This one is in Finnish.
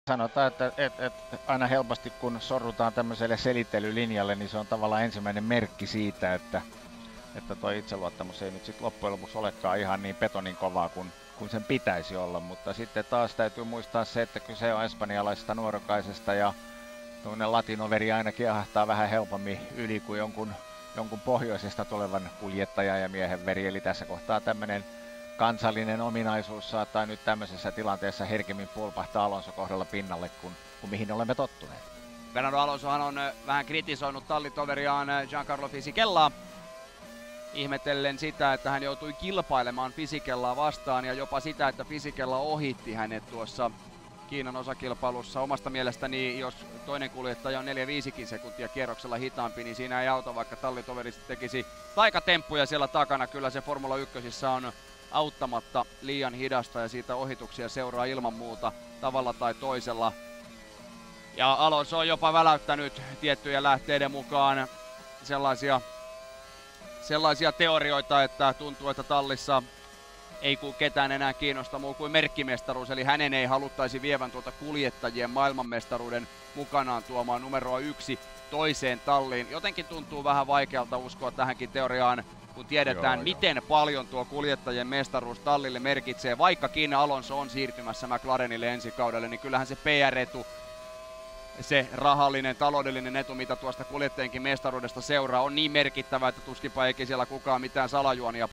sanotaan, että aina helposti kun sorrutaan tämmöiselle selittelylinjalle, niin se on tavallaan ensimmäinen merkki siitä, että toi itseluottamus ei nyt sit loppujen lopuksi olekaan ihan niin betonin kovaa kuin sen pitäisi olla, mutta sitten taas täytyy muistaa se, että kyse on espanjalaisesta nuorokaisesta ja tuommoinen latinoveri ainakin ahtaa vähän helpommin yli kuin jonkun pohjoisesta tulevan kuljettajan ja miehen veri, eli tässä kohtaa tämmöinen kansallinen ominaisuus saattaa nyt tämmöisessä tilanteessa herkemmin pulpahtaa Alonso kohdalla pinnalle kuin mihin olemme tottuneet. Fernando Alonsohan on vähän kritisoinut tallitoveriaan Giancarlo Fisichelaa ihmetellen sitä, että hän joutui kilpailemaan Fisichelaa vastaan ja jopa sitä, että Fisichella ohitti hänet tuossa Kiinan osakilpailussa. Omasta mielestäni, jos toinen kuljettaja on 4-5 sekuntia kierroksella hitaampi, niin siinä ei auta, vaikka tallitoveri tekisi taikatemppuja siellä takana. Kyllä se Formula 1 on auttamatta liian hidasta ja siitä ohituksia seuraa ilman muuta tavalla tai toisella. Ja Alonso on jopa väläyttänyt tiettyjen lähteiden mukaan sellaisia teorioita, että tuntuu, että tallissa ei ketään enää kiinnosta muu kuin merkkimestaruus, eli hänen ei haluttaisi vievän tuota kuljettajien maailmanmestaruuden mukanaan tuomaan numeroa 1 toiseen talliin. Jotenkin tuntuu vähän vaikealta uskoa tähänkin teoriaan, kun tiedetään miten paljon tuo kuljettajien mestaruus tallille merkitsee. Vaikkakin Alonso on siirtymässä McLarenille ensi kaudelle, niin kyllähän se PR-etu, se rahallinen, taloudellinen etu, mitä tuosta kuljettajienkin mestaruudesta seuraa, on niin merkittävä, että tuskinpa eikin siellä kukaan mitään salajuonia